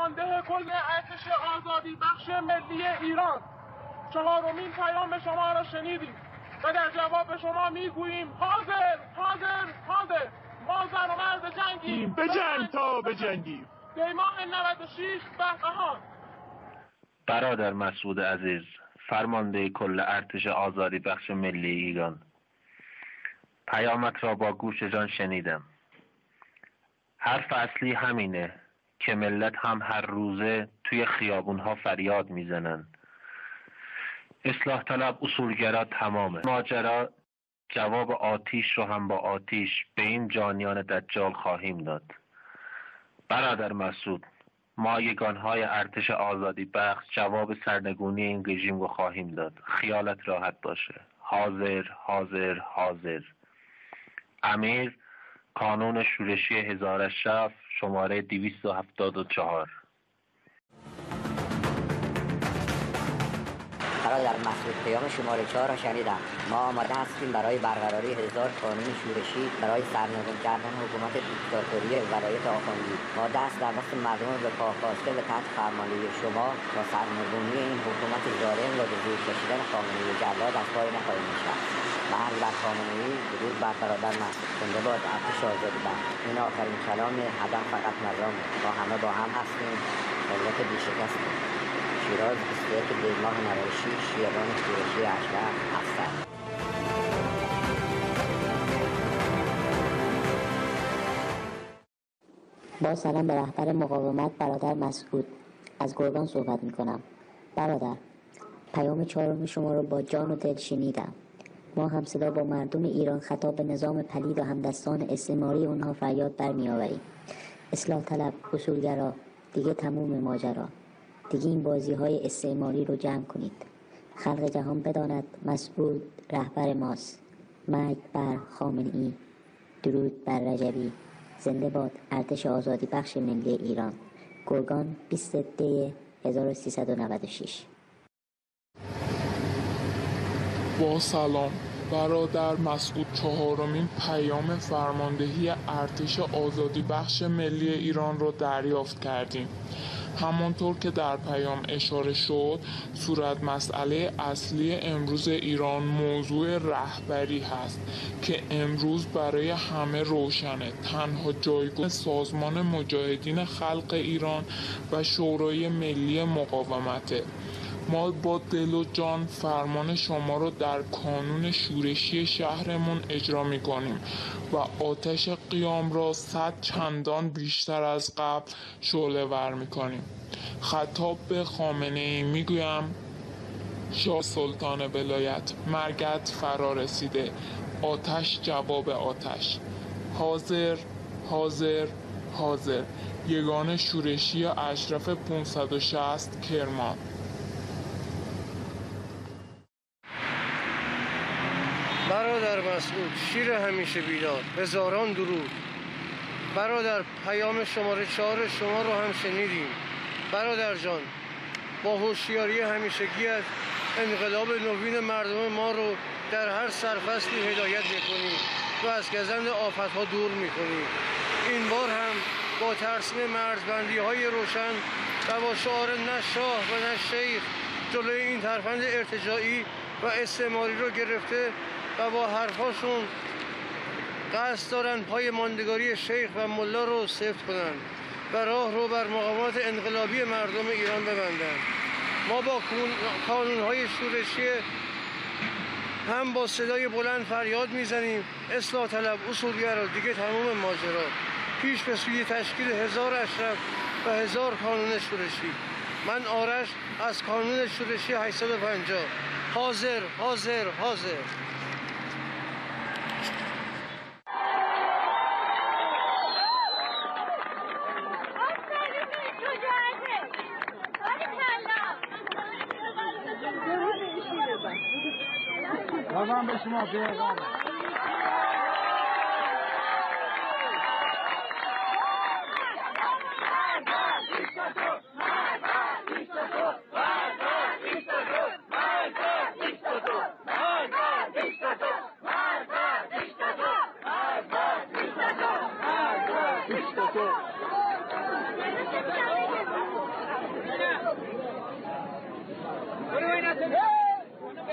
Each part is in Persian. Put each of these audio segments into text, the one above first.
فرمانده کل ارتش آزادی بخش ملی ایران، چهارمین پیام شما را شنیدیم و در جواب شما میگوییم حاضر حاضر حاضر. ما زن و مرد جنگیم، بجنگ تا بجنگیم. دیماه 96 بهبهان. برادر مسعود عزیز، فرمانده کل ارتش آزادی بخش ملی ایران، پیامت را با گوش جان شنیدم. حرف اصلی همینه که ملت هم هر روزه توی خیابونها فریاد میزنن اصلاح طلب اصولگرا تمامه. ماجرا جواب آتیش رو هم با آتیش به این جانیان دجال خواهیم داد. برادر مسعود، ما یگانهای ارتش آزادی بخش جواب سرنگونی این رژیم رو خواهیم داد. خیالت راحت باشه. حاضر حاضر حاضر. امیر، کانون شورشی 1000 شماره 274. برادر مسعود، پیام شماره 4 را شنیدم. ما آماده هستیم برای برقراری 1000 قانون شورشی برای سرنگون کردن حکومت دیکتاتوری ولایت آخوندی. ما دست در دست مردم به پا خواسته و تحت فرماندهی شما تا سرنگونی این حکومت ظالم و به زور کشیدن خامنه‌ای جلاد از پای نخواهیم نشست. مرگ بر خامنه‌ای، درود بر برادر مسعود. زنده باد ارتش آزادی بخش. این آخرین کلام، هدف فقط نظامه. ما همه با هم هستیم، ملت بی‌شکستیم. شیراز 21 دی‌ماه 96، خیابان شورشی اشرف، افسر. با سلام به رهبر مقاومت برادر مسعود، از گرگان صحبت میکنم. برادر، پیام 4 شما رو با جان و دل شنیدم. ما هم صدا با مردم ایران خطاب به نظام پلید و همدستان استعماری اونها فریاد برمی‌آوریم. اصلاح طلب، اصولگرا، دیگه تموم ماجرا. دیگه این بازی‌های استعماری رو جمع کنید. خلق جهان بداند مسعود رهبر ماست. مرگ بر خامنه‌ای، درود بر رجبی. زنده باد ارتش آزادی بخش ملی ایران. گرگان 20 دی 1396. با سلام، برادر مسعود، 4مین پیام فرماندهی ارتش آزادی بخش ملی ایران را دریافت کردیم. همانطور که در پیام اشاره شد، صورت مسئله اصلی امروز ایران موضوع رهبری هست که امروز برای همه روشنه. تنها جایگاه سازمان مجاهدین خلق ایران و شورای ملی مقاومته. ما با دل و جان فرمان شما رو در کانون شورشی شهرمون اجرا می‌کنیم و آتش قیام را 100 چندان بیشتر از قبل شعله‌ور می‌کنیم. خطاب به خامنه‌ای میگویم: شاه سلطان ولایت، مرگت فرا رسیده. آتش جواب آتش. حاضر حاضر حاضر. یگان شورشی اشرف 560 کرمان. برادر مسعود، شیر همیشه بیدار، هزاران درود. برادر، پیام شماره 4 شما رو هم شنیدیم. برادر جان، با هوشیاری همیشگیت انقلاب نوین مردم ما رو در هر سرفصلی هدایت می‌کنی و از گزند آفت‌ها دور می‌کنی. این بار هم با ترسیم مرزبندی‌های روشن و با شعار نه شاه و نه شیخ جلوی این ترفند ارتجاعی و استعماری رو گرفته و با حرفاشون قصد دارن پای ماندگاری شیخ و ملا رو سفت کنن و راه رو بر مقاومت انقلابی مردم ایران ببندن. ما با کانونهای شورشی هم با صدای بلند فریاد میزنیم: اصلاح طلب، اصولگرا، دیگه تموم ماجرا. پیش به سوی تشکیل 1000 اشرف و 1000 کانون شورشی. من آرش از کانون شورشی 850. حاضر حاضر حاضر. من به شما پیغام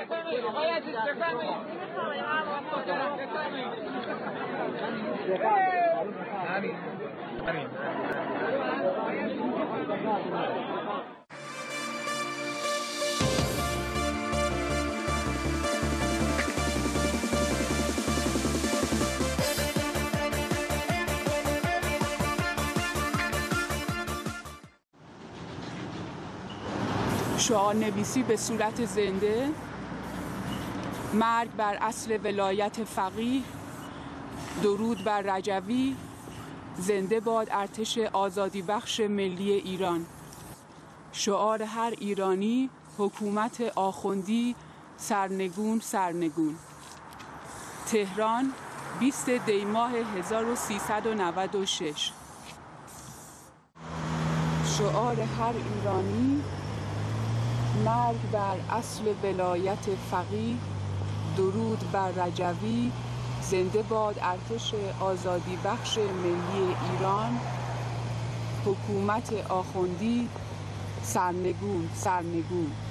شعار نویسی به صورت زنده. مرگ بر اصل ولایت فقیه، درود بر رجوی، زنده باد ارتش آزادی بخش ملی ایران. شعار هر ایرانی، حکومت آخوندی، سرنگون سرنگون. تهران، 20 دی ماه 1396. شعار هر ایرانی، مرگ بر اصل ولایت فقیه، درود بر رجوی، زنده باد ارتش آزادی بخش ملی ایران، حکومت آخوندی، سرنگون سرنگون.